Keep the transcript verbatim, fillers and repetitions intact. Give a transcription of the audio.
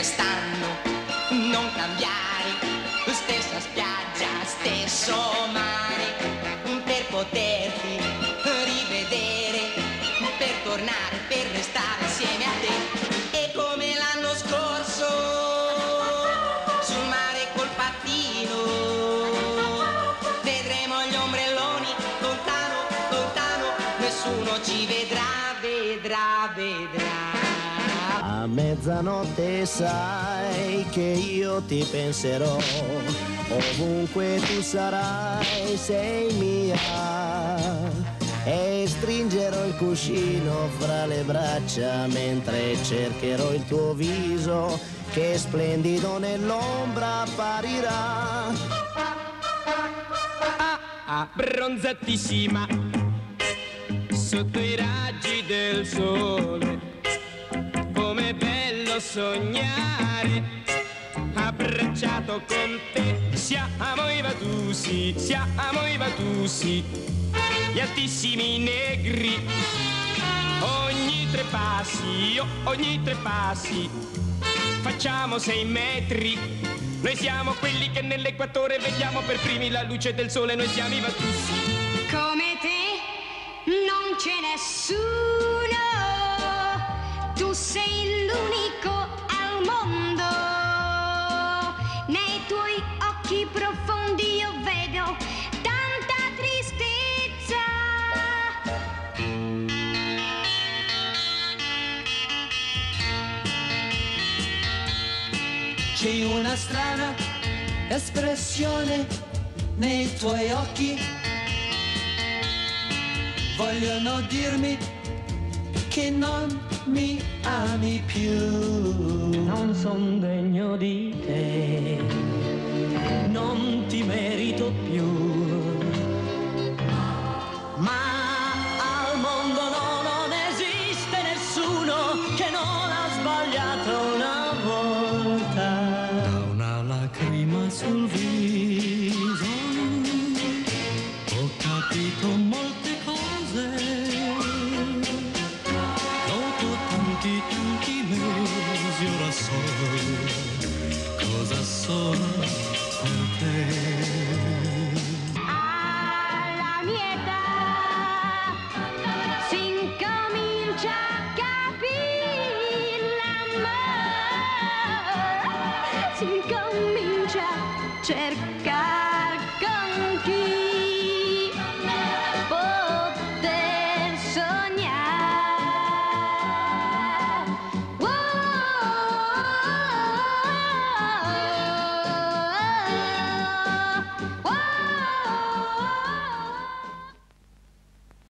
quest'anno non cambiare, stessa spiaggia, stesso mare, per poterti rivedere, per tornare, per restare insieme a te. E come l'anno scorso sul mare col pattino vedremo gli ombrelloni lontano, lontano, nessuno ci vedrà, vedrà, vedrà. A mezzanotte sai che io ti penserò, ovunque tu sarai sei mia, e stringerò il cuscino fra le braccia mentre cercherò il tuo viso che splendido nell'ombra apparirà. Ah, ah, bronzatissima sotto i raggi del sole, com'è bello sognare abbracciato con te. Siamo i Vatusi, siamo i Vatusi, gli altissimi negri. Ogni tre passi, oh, ogni tre passi facciamo sei metri. Noi siamo quelli che nell'equatore vediamo per primi la luce del sole. Noi siamo i Vatusi. Come te non c'è nessuno, tu sei l'unico al mondo. Nei tuoi occhi profondi io vedo tanta tristezza. C'è una strana espressione nei tuoi occhi, vogliono dirmi che non mi ami più. Non son degno di te, non ti merito più, ma al mondo no, non esiste nessuno che non ha sbagliato una volta. Da una lacrima sul viso ho capito molte cose, dopo tanti tanti mesi ora so